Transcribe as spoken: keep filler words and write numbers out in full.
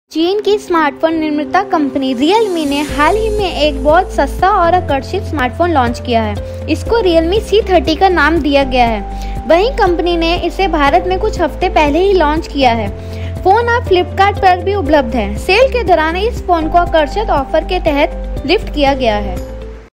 चीन की स्मार्टफोन निर्माता कंपनी Realme ने हाल ही में एक बहुत सस्ता और आकर्षक स्मार्टफोन लॉन्च किया है। इसको Realme सी थर्टी का नाम दिया गया है। वहीं कंपनी ने इसे भारत में कुछ हफ्ते पहले ही लॉन्च किया है। फोन अब फ्लिपकार्ट पर भी उपलब्ध है। सेल के दौरान इस फोन को आकर्षक ऑफर के तहत लिफ्ट किया गया है।